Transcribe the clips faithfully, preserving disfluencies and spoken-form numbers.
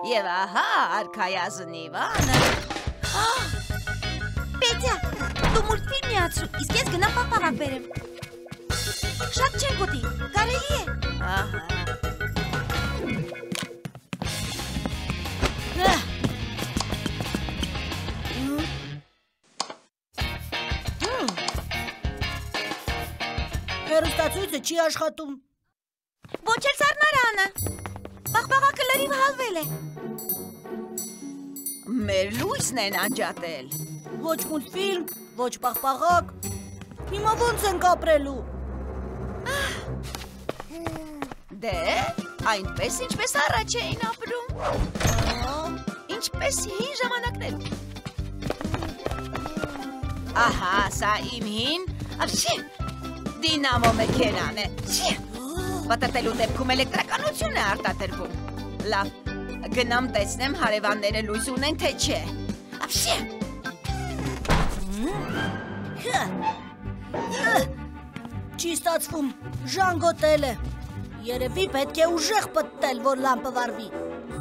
Եվ ահա արքայազնիվանը։ Պետյա, դու մուլտֆիլմ միացրու, իսկ ես գնամ պաղպաղակ բերեմ։ Շատ չեն գոտի, կարելի է։ Ահա։ Հեռուստացույցը չի աշխատում։ Ոչ էլ սառնարանը։ Պաղպաղակը լրիվ հալվել է։ Մեր լույսն են անջատել։ Ոչ մուլտֆիլմ, ոչ պաղպաղակ։ Հիմա ոնց ենք ապրելու։ Դե, այնպես ինչպես առաջ էին ապրում։ Ինչպես հին ժամանակներում։ Ահա, սա իմ հին, ապշի, դինամո մեքենան է։ Պատրտելու դեպքում էլեկտրականություն է արտադրվում։ Լավ, գնամ տեսնեմ հարևանները լույս ունեն, թե չէ։ Ապշի։ Չի ստացվում, ժանգոտել է։ Երևի պետք է ուժեղ պտտել, որ լամպը վառվի։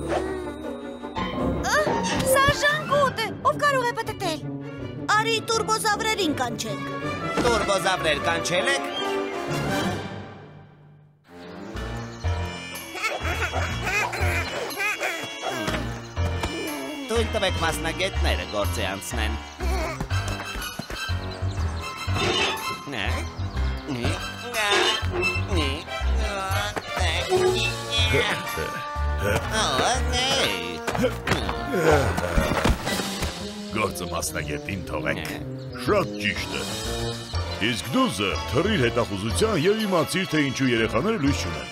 Սա ժանգոտ է, ով կարող է պտտել։ Արի տուրբոզավրերին կանչենք։ Տուրբոզավրեր կանչել եք։ Թույլ տվեք մասնագետները գործի անցնեն։ Գործը մասնագետին թողենք։ Շատ ճիշտ է։ Իսկ դու զը թռիր հետախուզության և իմացիր, թե ինչու երեխաները լույս չունեն։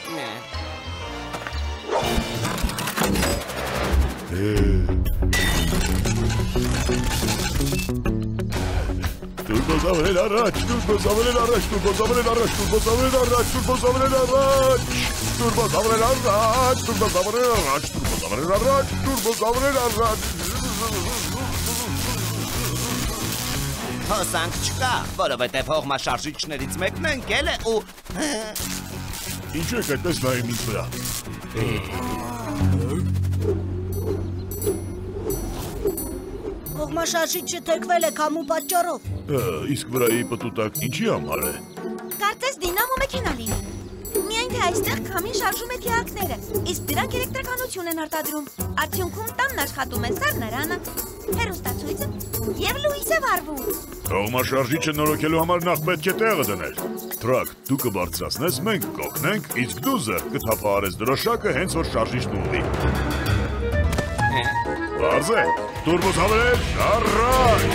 Տուրբոզավրեր առաջ, տուրբոզավրեր առաջ, տուրբոզավրեր առաջ, տուրբոզավրեր առաջ, տուրբոզավրեր առաջ, տուրբոզավրեր առաջ, տուրբոզավրեր առաջ, տուրբոզավրեր առաջ, տուրբոզավրեր առաջ։ Հոսանք չկա, որովհետև հողմաշարժիչներից մեկն ընկել է ու… Ինչու եք այդպես նայում ինձ վրա։ Հողմաշարժիչը թեքվել է քամու պատճառով։ Իսկ վրայի պտուտակ ինչի համար է։ Կարծես դինամո մեքենա լինի։ Միայն թե այստեղ քամին շարժում է թիակները, իսկ դրանք էլեկտրականություն են արտադրում։ Արդյունքում տանն աշխատում է սառնարանը, հեռուստացույցը և լույսը վառվում։ Հողմաշարժիչը նորոգելու համար նախ պետք է տեղը դնել։ Թրակ, դու կբարձրացնես, մենք կօգնենք, իսկ դու զը կթափահարես դրոշակը հենց որ շարժիչն ուղղի։ Պարզ է, տուրբոզավրեր առաջ։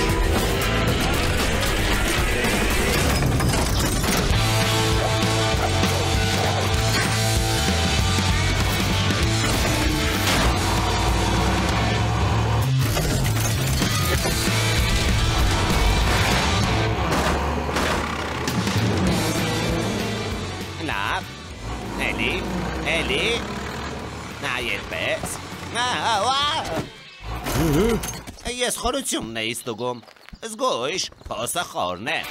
Լավ, էլի, էլի, նայելպես, ես խորությունն էի ստուգում, զգույշ, փոսը խորն է։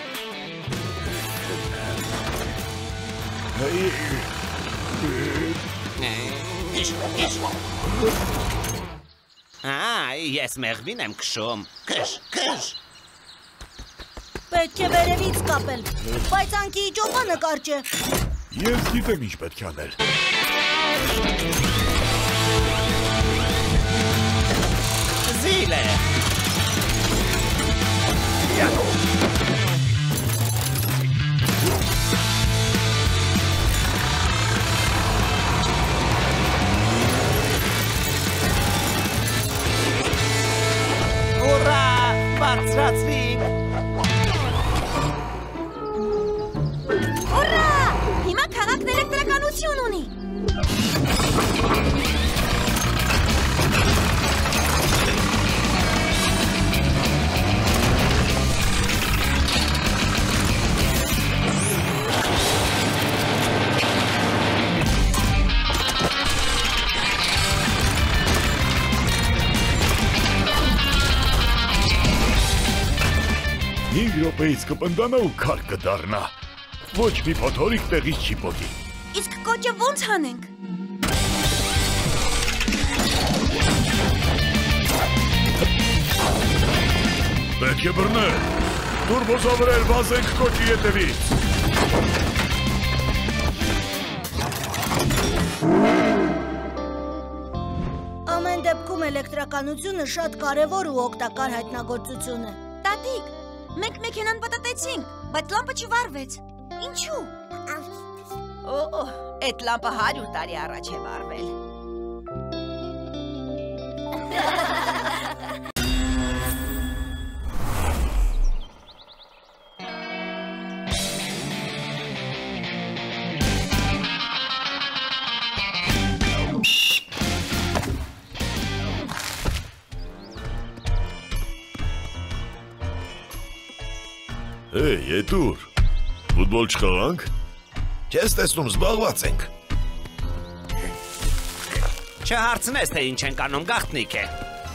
Իշ, իշ։ Ես մեղվին եմ քշում, քշ, քշ։ Պետք է վերևից կապել, բայց անքի ճոպանը կարճ է։ Ես գիտեմ ինչ պետք է անել։ Զիլ է։ Ուրա, բարձրացվինք։ Ուրա, հիմա քաղաքն էլեկտրականություն ունի։ Հինգ րոպեից կպնդանա ու քար կդառնա։ Ոչ մի փոթորիկ տեղից չի պոկի։ Իսկ կոճը ոնց հանենք։ Պետք է բռնել։ Տուրբոզավրեր, վազենք կոճի ետևից։ Ամեն դեպքում էլեկտրականությունը շատ կարևոր ու օգտակար հայտնագործություն է։ Տատիկ, մենք մեքենան պատատեցինք, բայց լամպը չվարվեց։ Ինչու՞։ Օ, այդ լամպը հարյուր տարի առաջ է վառվել։ Հեյ, Ետուր, ֆուտբոլ չխաղանք։ Չես տեսնում, զբաղված ենք։ Չհարցնես, թե ինչ ենք անում, գաղտնիք է։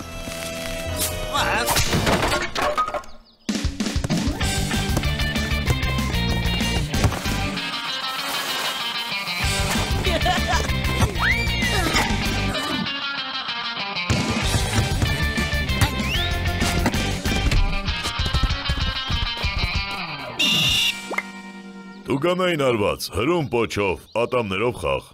Տուկանային արված, հրում պոչով, ատամներով խաղ։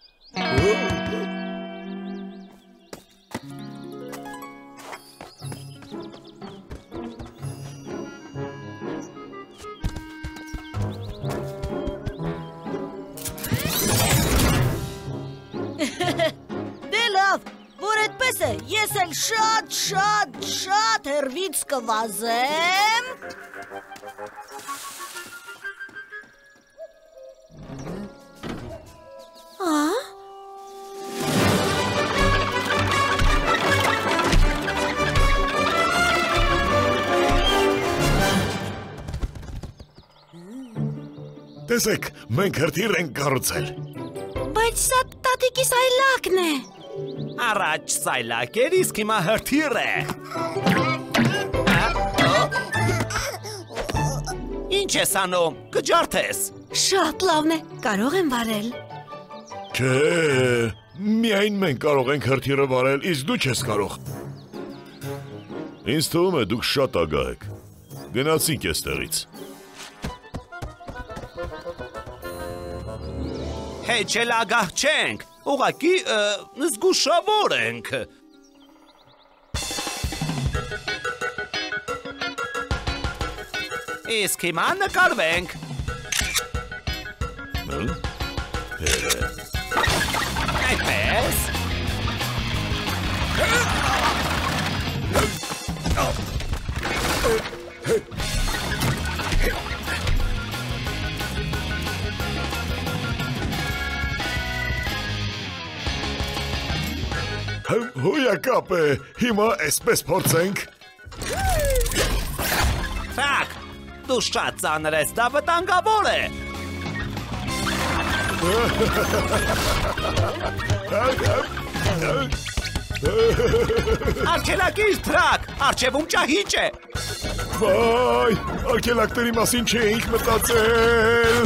Դե լավ, որ այդպես է, ես էլ շատ, շատ, շատ հեռվից կվազեմ։ Տեսեք, մենք հրթիռ ենք կառուցել։ Բայց սա տատիկի սայլակն է։ Առաջ սայլակ էր, իսկ հիմա հրթիռ է։ Ինչ ես անում, կջարդես։ Շատ լավն է, կարող եմ վարել։ Չէ, միայն մենք կարող ենք հրթիռը վարել, իսկ դու չես կարող։ Ինձ թվում է դուք շատ ագահ եք։ Գնացինք էստեղից։ Հեչ էլ ագահ չենք, ուղղակի զգուշավոր ենք։ Իսկ հիմա նկարվենք։ Այդպես։ Հույակապ է, հիմա էսպես փորձենք։ Թակ, դու շատ ծանր ես, դա վտանգավոր է։ Արգելակիր թրակ, արջևում ճահիճ է։ Վայ, արգելակների մասին չէինք մտածել։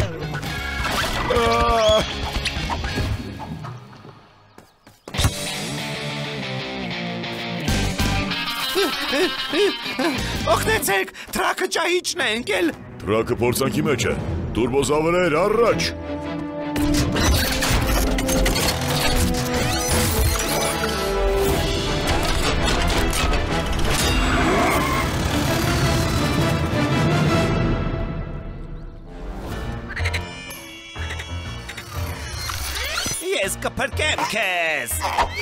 Օգնեցեք, թրակը ճահիճն է ընկել։ Թրակը փորձանքի մեջ է, տուրբոզավրեր առաջ։ Ես կփրկեմ քեզ։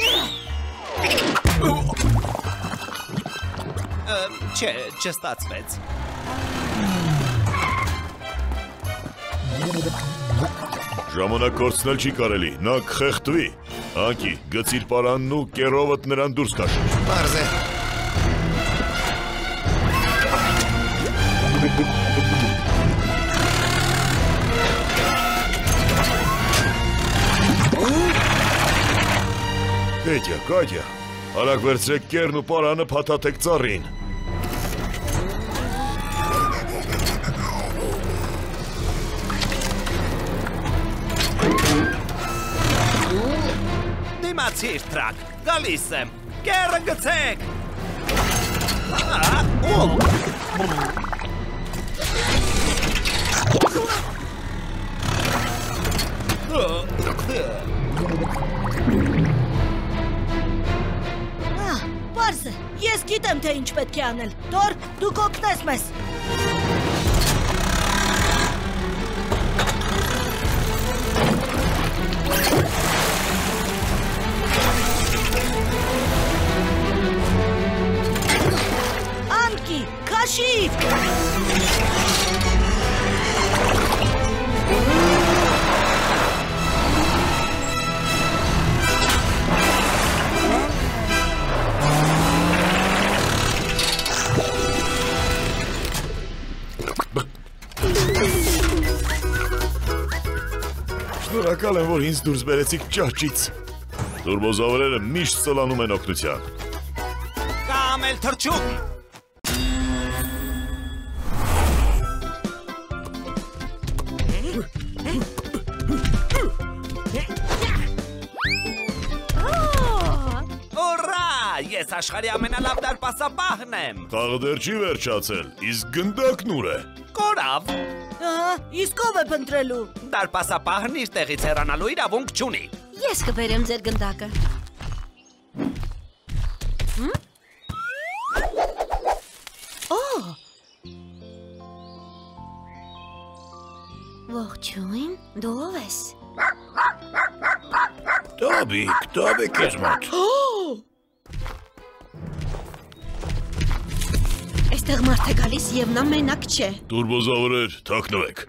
Չէ, չստացվեց։ Ժամանակ կորցնել չի կարելի, նա կխեղդվի։ Անկի, գցիր պարանն ու կերովդ նրան դուրս կաշիր։ Պարզ է։ Կատյա, Կատյա, արագ վերցրեք կերն ու պարանը փաթաթեք ծառին։ Դիմացիր թրակ, գալիս եմ, կերը գցեք։ Պարզ է, ես գիտեմ, թե ինչ պետք է անել։ Թոր, դուք օգնես մեզ։ Անկի, քաշիկ։ Շնորհակալ եմ, որ ինձ դուրս բերեցիք ճահճից։ Տուրբոզավրերը միշտ սլանում են օգնության։ Կամ էլ թռչուն։ Ուռա, ես աշխարհի ամենալավ դարպասապահն եմ։ Խաղը դեռ չի վերջացել, իսկ գնդակն ուր է։ Կորավ։ Ահա, իսկ ով է փնտրելու։ Դարպասապահն իր տեղից հեռանալու իրավունք չունի։ Ես կբերեմ ձեր գնդակը։ Օ! Ողջույն, դու ով ես։ Տոբիկ, Տոբիկ ես մոտ։ Այստեղ մարդ է գալիս եւ նա մենակ չէ։ Տուրբոզավրեր, թաքնվեք։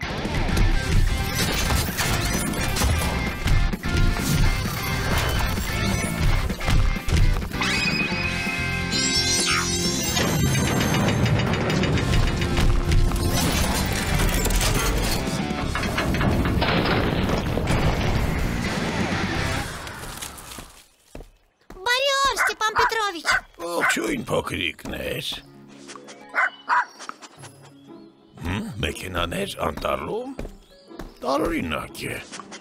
Բարի օր, Ստեփան Պետրովիչ։ Ողջույն փոքրիկներ։ Մեքենաներ անտառում տարօրինակ է։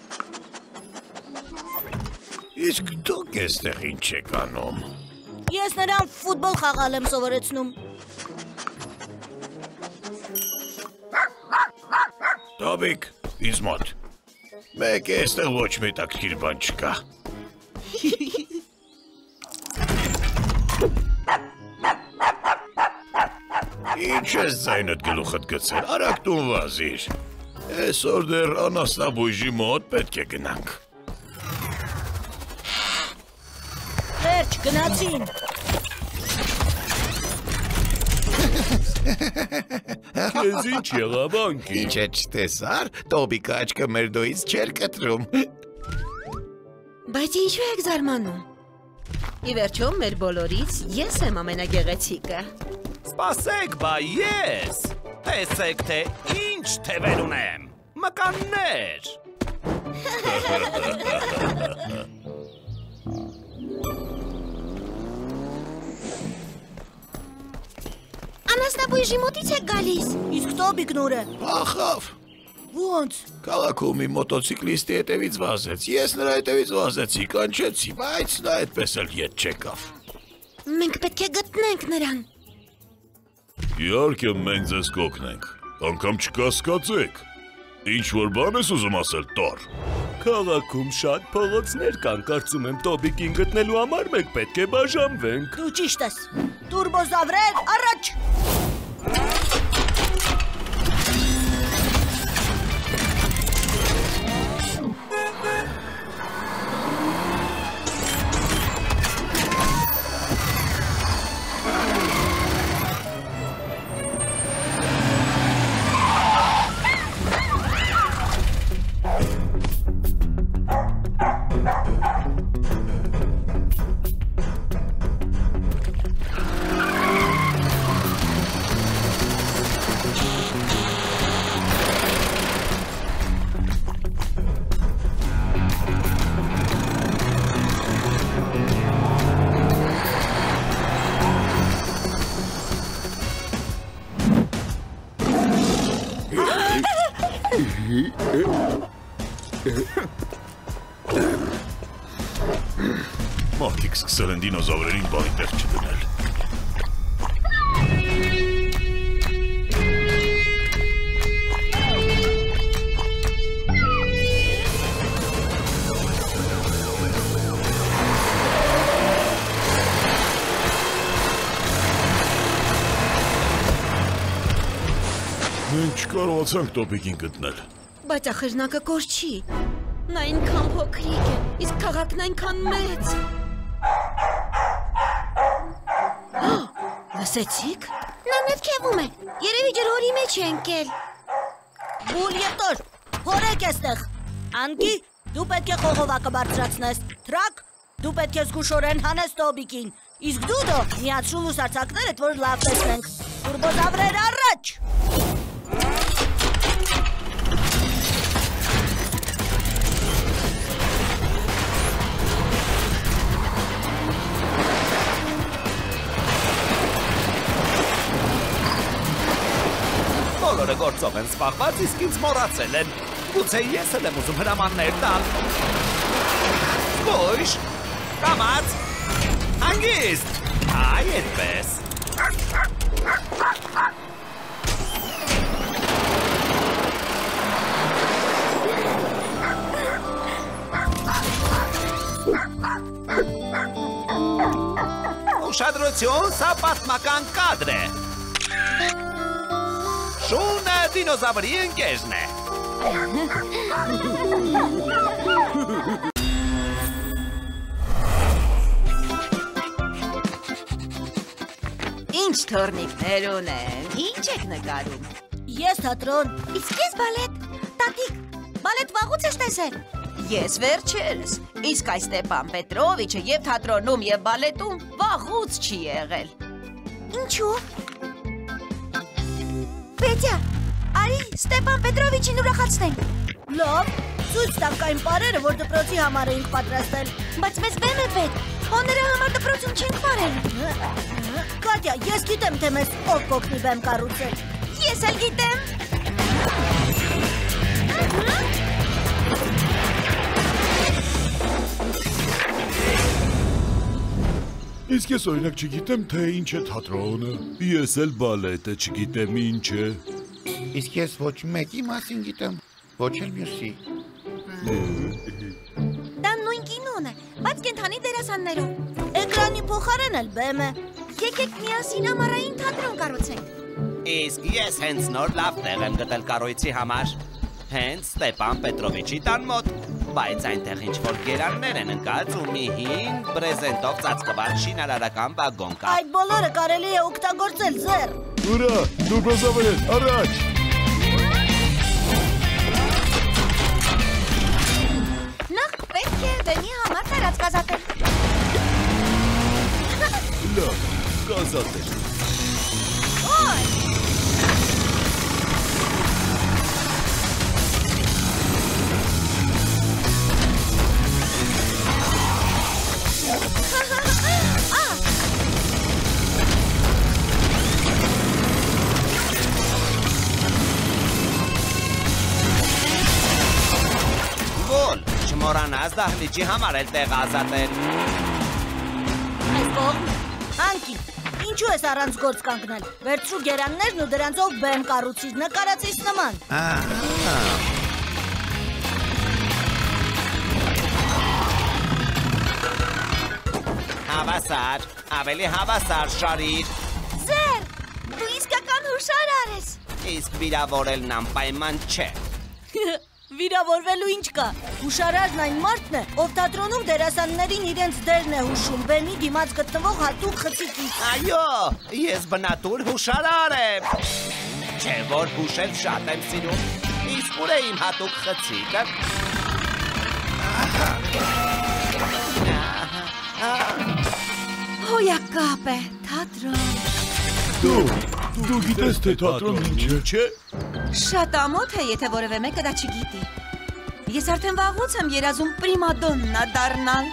Իսկ դուք էստեղ ինչ եք անում։ Ես նրան ֆուտբոլ խաղալ եմ սովորեցնում։ Տոբիկ, ինձ մոտ։ Մեկ է էստեղ ոչ մի տակտիր բան չկա։ Ինչ ես ձայնդ գլուխդ գցել, արագ տուն վազիր։ Այսօր դեռ անասնաբույժի մոտ պետք է գնանք։ Վերջ, գնացին։ Քեզ ինչ եղավ անկի։ Ինչ է չտեսար, Տոբիկը աչքը մեր դոյից չէր կտրում։ Բայց ինչու եք զարմանում։ Ի վերջո, մեր բոլորից ես եմ ամենագեղեցիկը։ Սպասեք, բա ես։ Տեսեք, թե ինչ թևեր ունեմ։ Մկաններ։ Անասնաբույժի մոտից եք գալիս։ Իսկ Տոբիկն ուր է։ Ախավ, Ոնց։ քաղաքում մի մոտոցիկլիստի հետևից վազեց։ Ես նրա հետևից վազեցի, կանչեցի, բայց նա այդպես էլ ետ չեկավ։ Մենք պետք է գտնենք նրան։ Իհարկե մենք ձեզ կօգնենք, անգամ չկասկածեք։ Ինչ որ բան ես ուզում ասել, Տոր։ Քաղաքում շատ փողոցներ կան, կարծում եմ Տոբիկին գտնելու համար մենք պետք է բաժանվենք։ Դու ճիշտ ես։ Տուրբոզավրեր, առաջ։ Մարդիկ սկսել են դինոզավրերին բանի տեղ չդնել։ Կարողացանք տոպիկին գտնել։ Բայց ախրնակը կոր չի։ Նա այնքան փոքրիկ է, իսկ քաղաքն այնքան մեծ։ Լսեցիք։ Նա նրբքևում է։ Երևի ջրհորի մեջ է ընկել։ Բուլ եւ տոր, հորեք էստեղ։ Անկի, դու պետք է խողովակը բարձրացնես։ Թրակ, դու պետք է զգուշորեն հանես տոպիկին։ Իսկ դու դո միացրու լուսարձակներդ, որ լավ տեսնենք։ Տուրբոզավրեր առաջ։ Բոլորը գործով են սպաղված, իսկ ինձ մոռացել են։ Գուցե ես էլ եմ ուզում հրամաններ տալ։ Զգույշ, կամաց, հանգիստ, այ այդպես։ Ուշադրություն, սա պատմական կադր է։ Շունը դինոզավրի ընկերն է։ Ինչ թորնիկներ ունեն, ինչ եք նկարում։ Ես թատրոն։ Իսկ ես բալետ։ Տատիկ, բալետ վաղուց ես տեսել։ Ես վերջերս, իսկ այս Ստեփան Պետրովիչը եւ թատրոնում եւ բալետում վաղուց չի եղել։ Ինչու։ Պետյա, արի Ստեփան Պետրովիչին ուրախացնենք։ Լավ, ցույց տանք այն պարերը, որ դպրոցի համար էինք պատրաստել։ Բայց մեզ բեմ է պետք, հո նրա համար դպրոցում չենք վարել։ Կատյա, ես գիտեմ, թե մեզ ով կօգնի բեմ կառուցել։ Ես էլ գիտեմ։ Իսկ ես օրինակ չգիտեմ, թե ինչ է թատրոնը։ Ես էլ բալետը չգիտեմ ինչ է։ Իսկ ես ոչ մեկի մասին գիտեմ, ոչ էլ մյուսի։ Դա նույն կինոն է, բայց կենդանի դերասաններով։ Էկրանի փոխարեն էլ բեմ է։ Եկեք միասին ամառային թատրոն կառուցենք։ Իսկ ես հենց նոր լավ տեղ եմ գտել կառույցի համար։ Հենց Ստեփան Պետրովիչի տան մոտ, բայց այնտեղ ինչ-որ գերաններ են ընկած ու մի հին բրեզենտով ծածկված շինարարական վագոն կա։ Այդ բոլորը կարելի է օգտագործել ձեռ։ Ուրա, տուրբոզավրեր, առաջ։ Նախ պետք է բեմի համար տարածք ազատել։ Լավ, կազատել։ Ոյ։ Չմոռանաս դահլիճի համար էլ տեղ ազատել։ Այս կողմ, Անկի, ինչու ես առանց գործ կանգնել։ Վերցրու գերաններն ու դրանցով բեմ կառուցիր, նկարածից նման։ Հավասար, ավելի հավասար շարիր։ Ձեր, դու իսկական հուշարար ես։ Իսկ վիրավորելն անպայման չէ։ Վիրավորվելու ինչ կա։ Հուշարարն այն մարդն է, ով թատրոնում դերասաններին իրենց դերն է հուշում, բեմի դիմաց գտնվող հատուկ խցիկից։ Այո, ես բնատուր հուշարար եմ։ Չէ, որ հուշել շատ եմ սիրում։ Իսկ ուր է իմ հատուկ խցիկը։ Հոյակապ է, թատրոն։ Դու, դու գիտես, թե թատրոնն ինչ է։ Շատ ամոթ է, եթե որևէ մեկը դա չգիտի։ Ես արդեն վաղուց եմ երազում պրիմադոննա դառնալ։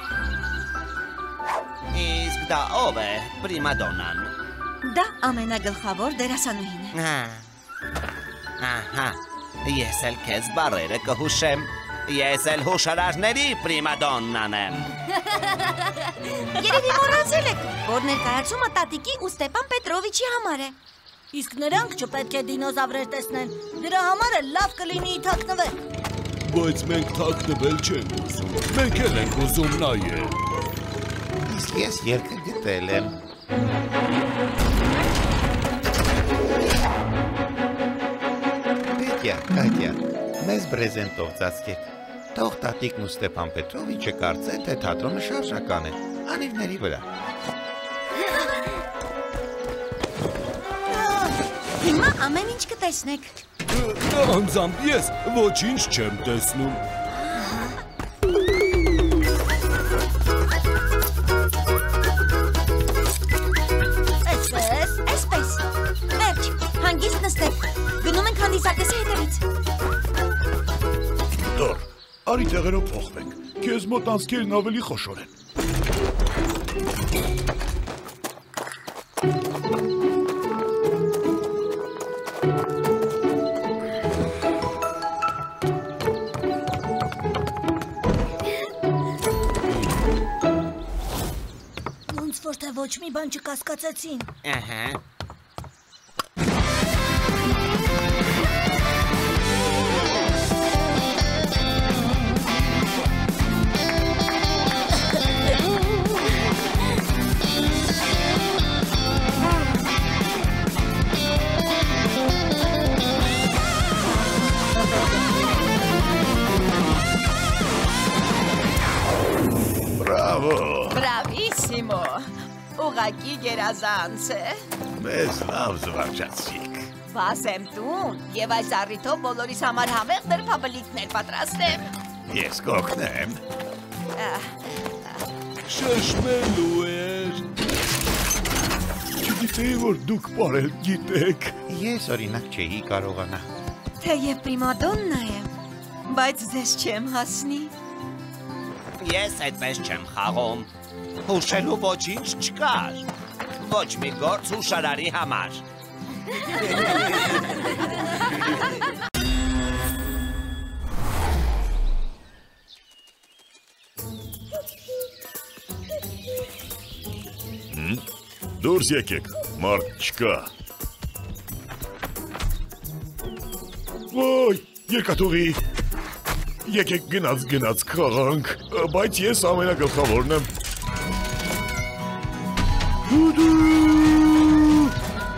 Իսկ դա ով է պրիմադոննան։ Դա ամենագլխավոր դերասանուհին է։ Ահա, ես էլ քեզ բառերը կհուշեմ։ Ես էլ հուշարարների պրիմադոննան եմ։ Երևի մոռացել եք, որ ներկայացումը տատիկի ու Ստեփան Պետրովիչի համար է։ Իսկ նրանք չպետք է դինոզավրեր տեսնեն։ Դրա համար էլ լավ կլինի թաքնվել։ Բայց մենք թաքնվել չենք ուզում։ Մենք էլ ենք ուզում նայել։ Իսկ ես երկը գտել եմ։ Կատյա, Կատյա, մեզ բրեզենտով ծածկեք։ Թող տատիկն ու Ստեփան Պետրովիչը կարծեն, թե թատրոնը շարժական է, անիվների վրա։ Հիմա ամեն ինչ կտեսնեք։ Անձամբ ես ոչինչ չեմ տեսնում։ Այսպես, այսպես։ Վերջ, հանգիստ նստեք։ Գնում ենք հանդիսատեսի հետևից։ Դոր, արի տեղերով փոխվենք։ Քեզ մոտ անցքերն ավելի խոշոր են։ Ոնց որ թե ոչ մի բան չկասկածեցին։ Ահա։ Բրավո։ Բրավիսիմո։ Ուղղակի գերազանց է։ Մեզ լավ զվարճացիք։ Բասեմ տուն եւ այս առիթով բոլորիս համար համեղ դրփաբլիքներ պատրաստեմ։ Ես կօգնեմ։ Շշմելու էր։ Չգիտեի, որ դուք պարել գիտեք։ Ես օրինակ չէի կարողանա։ Թեև պրիմադոննա եմ, բայց ձեզ չեմ հասնի։ Ես այդպես չեմ խաղում։ Հուշելու ոչինչ չկար։ Ոչ մի գործ հուշարարի համար։ Դուրս եկեք, մարդ չկա։ Ոյ, երկաթուղի։ Եկեք գնաց գնաց խաղանք, բայց ես ամենագլխավորն եմ։ Դուդու։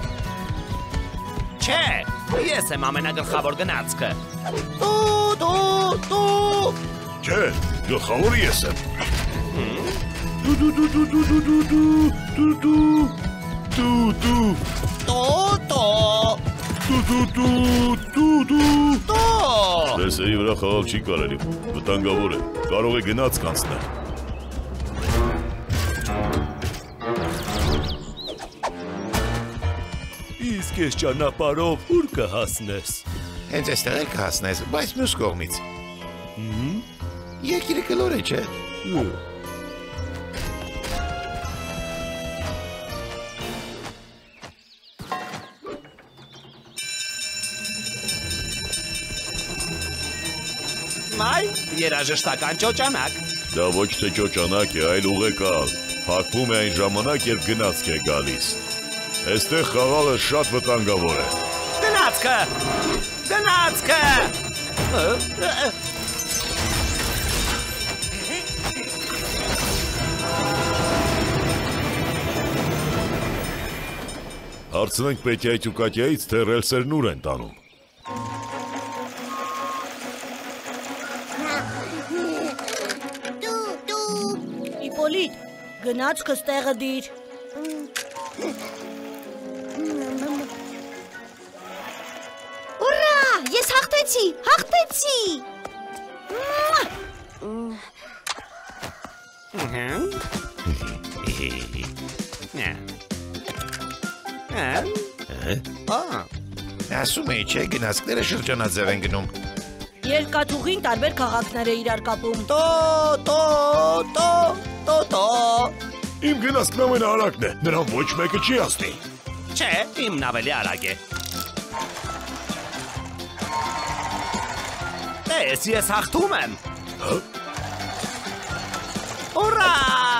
Չէ, ես եմ ամենագլխավոր գնացքը։ Դու, դու, դու։ Չէ, գլխավորը ես եմ։ Դու դու դու դու դու դու դու դու դու դու Տո, տո։ դու դու դու դու դու Տո։ Դեսերի վրա խաղալ չի կարելի, վտանգավոր է, կարող է գնաց կանցնել։ Իսկ ես ճանապարհով ուր կհասնես։ Հենց այստեղ էլ կհասնես, բայց մյուս կողմից։ Երկիրը կլոր է, չէ։ Մայ, երաժշտական ճոճանակ։ Դա ոչ թե ճոճանակ է, այլ ուղեկալ։ Փակվում է այն ժամանակ, երբ գնացք է գալիս։ Այստեղ խաղալը շատ վտանգավոր է։ Գնացքը։ Գնացքը։ Հարցնենք Պետյայից ու Կատյայից, թե ռելսերն ուր են տանում։ Իպոլիտ, գնացքս տեղը դիր։ Ուրա, ես հաղթեցի, հաղթեցի։ Ասում էի, չէ, գնացքները շրջանաձև են գնում։ Երկաթուղին տարբեր քաղաքներ է իրար կապում։ Տո, տո, տո, տո, տո։ Իմ գնացքն ամենաարագն է, նրան ոչ մեկը չի հասնի։ Չէ, իմն ավելի արագ է։ Տես, ես հաղթում եմ։ Ուրա!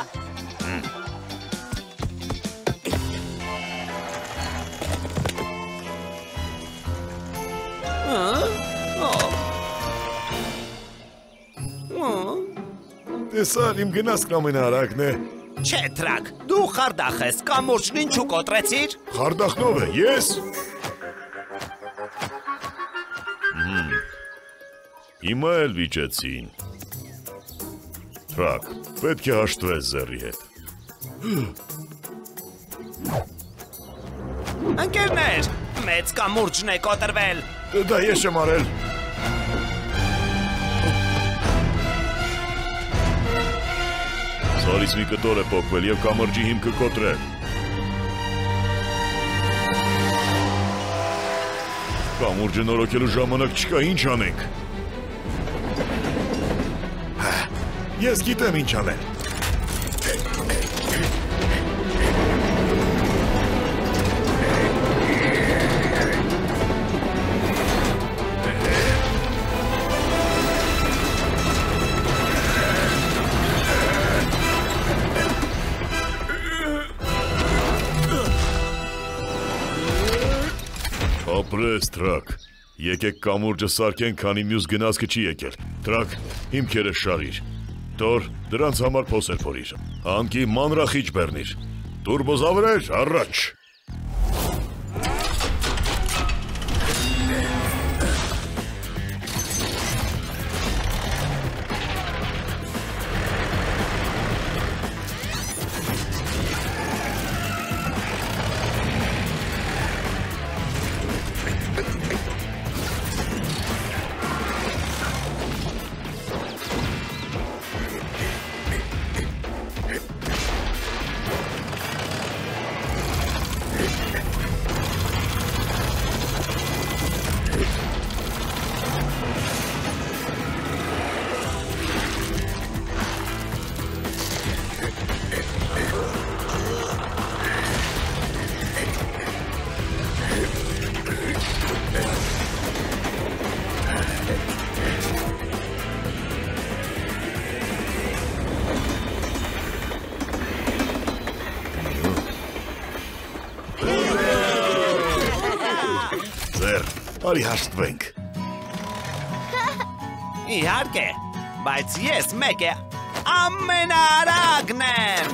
Տեսար, իմ գնացքն ամենաարագն է։ Չէ, տրակ, դու խարդախ ես, կամուրջն ինչու կոտրեցիր։ Խարդախնով է, ես։ Հիմա էլ վիճեցին։ Թրակ, պետք է հաշտվես ձեռի հետ։ Ընկերներ, մեծ կամուրջն է կոտրվել։ Դա ես եմ արել։ Սարից մի կտոր է պոկվել և կամրջի հիմքը կոտրել։ Կամուրջը նորոգելու ժամանակ չկա, ինչ անենք։ Ես գիտեմ ինչ անել։ Ապրես, Թրակ, եկեք կամուրջը սարքեն, քանի մյուս գնացքը չի եկել։ Թրակ, հիմքերը շարիր։ Տոր, դրանց համար փոսեր փորիր։ Անկի մանրախիչ բեռնիր։ Տուրբոզավրեր, առաջ։ Արի հաշտվենք։ Իհարկե, բայց ես մեկ է ամենարագն եմ։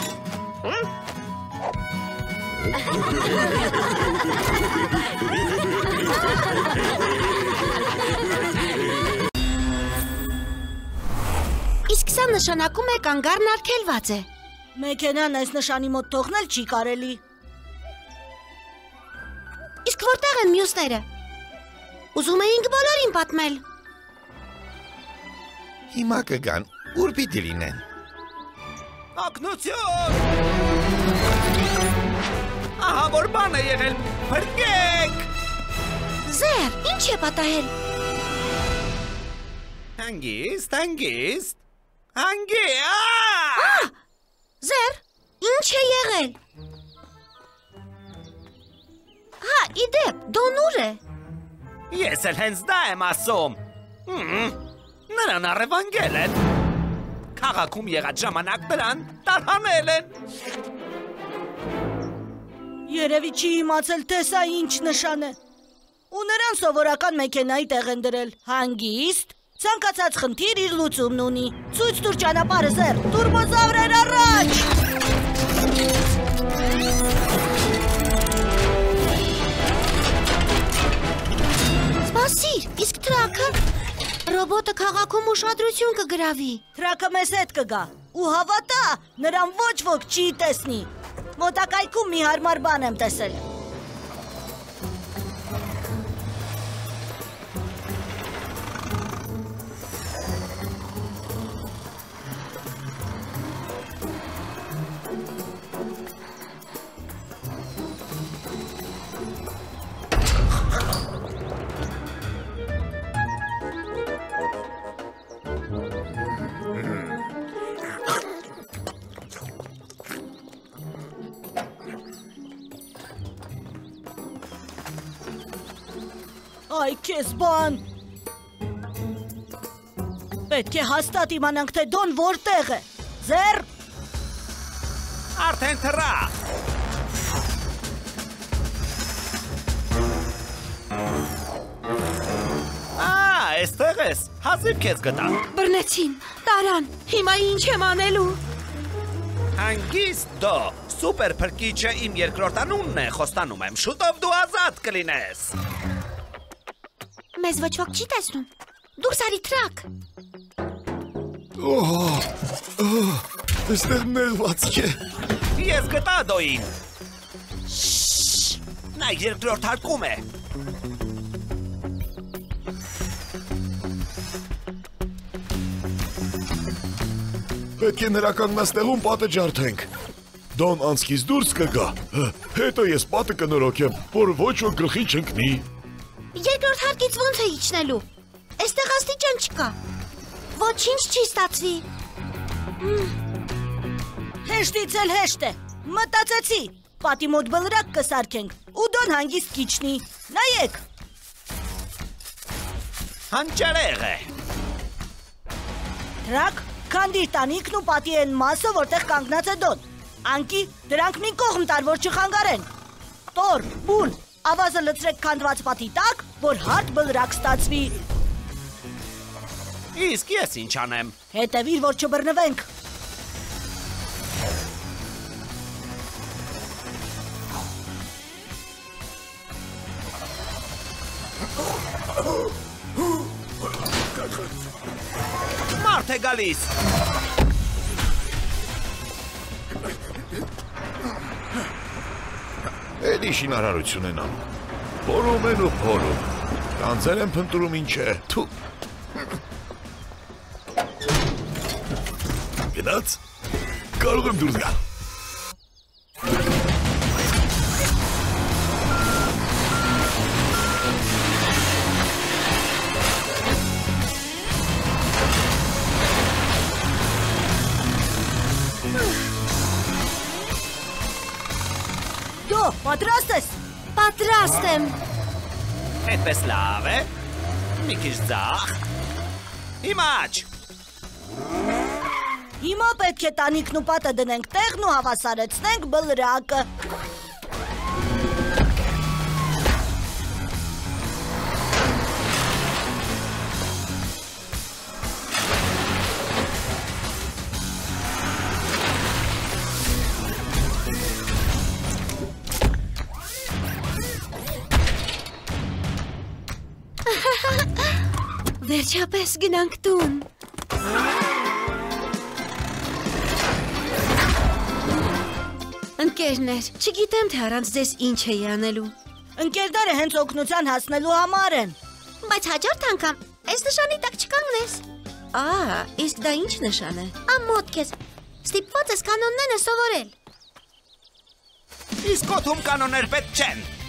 Իսկ սա նշանակում է կանգառն արգելված է։ Մեքենան այս նշանի մոտ թողնել չի կարելի։ Իսկ որտեղ են մյուսները։ Ուզում էինք բոլորին պատմել։ Հիմա կգան, ուր պիտի լինեն։ Օգնություն։ Ահա որ բան է եղել, փրկեք։ Ձեր, ինչ է պատահել։ Հանգիստ, հանգիստ, հանգի, Ահ, Ձեր, ինչ է եղել։ Հա, իդեպ, Դոնուր է։ Ես էլ հենց դա եմ ասում։ Նրան առևանգել են։ Քաղաքում եղած ժամանակ նրան տարհանել են։ Երևի չի իմացել, թե սա ինչ նշան է։ Ու նրան սովորական մեքենայի տեղ են դրել։ Հանգիստ, ցանկացած խնդիր իր լուծումն ունի։ Ցույց տուր ճանապարհը, Ձեր, տուրբոզավրեր առաջ։ Սպասիր, իսկ Թրակը ռոբոտը քաղաքում ուշադրություն կգրավի։ Թրակը մեզ հետ կգա ու հավատա, նրան ոչ ոք չի տեսնի։ Մոտակայքում մի հարմար բան եմ տեսել։ Այ քեզ բան։ Պետք է հաստատ իմանանք, թե Դոն որտեղ է։ Ձեր։ Արդեն թռա։ Ա, այստեղ ես, հազիվ քեզ գտա։ Բռնեցին, տարան, հիմա ինչ եմ անելու։ Հանգիստ դո, սուպեր փրկիչը իմ երկրորդ անունն է, խոստանում եմ, շուտով դու ազատ կլինես։ Մեզ ոչ ոք չի տեսնում։ Դուրս արի թրակ։ Այստեղ նեղվածք է։ Ես գտա դոին։ Նա երկրորդ հարկում է։ Պետք է նրա կանգնաստեղում պատը ջարդենք։ Դոն անցքից դուրս կգա, հետո ես պատը կնորոգեմ, որ ոչ ոք գլխի չընկնի։ Երկրորդ հարկից ոնց է իջնելու։ Այստեղ աստիճան չկա։ Ոչինչ չի ստացվի։ Հեշտից էլ հեշտ է։ Մտածեցի, պատի մոտ բլրակ կսարքենք ու դոն հանգիստ կիջնի։ Նայեք։ Հանճարեղ է։ Թրակ, քանդիր տանիքն ու պատի են մասը, որտեղ կանգնած է դոն։ Անկի, դրանք մի կողմ տար, որ չխանգարեն։ Տոր, բուն, ավազը լցրեք քանդված պատի տակ, որ հարթ բլրակ ստացվի։ Իսկ ես ինչ անեմ։ Հետևիր, որ չբռնվենք։ Մարդ է գալիս։ Էդի շինարարություն են անում։ Փորում են ու փորում։ Կանձեր են փնտրում ինչ է։ Թու։ Գնաց։ Կարող եմ դուրս գալ։ Դո, պատրաստ ես։ Պատրաստ եմ։ Այդպես լավ է։ Մի քիչ ձախ։ Հիմա աջ։ Հիմա պետք է տանիքն ու պատը դնենք տեղն ու հավասարեցնենք բլրակը։ Վերջապես գնանք տուն։ Ընկերներ, չգիտեմ թե առանց ձեզ ինչ էի անելու։ Ընկերները հենց օգնության հասնելու համար են։ Բայց հաջորդ անգամ այս նշանի տակ չկանգնես։ Ա, իսկ դա ինչ նշան է։ Ամոթ քեզ։ Ստիպված ես կանոնները սովորել։ Իսկ օդում կանոններ պետք չեն։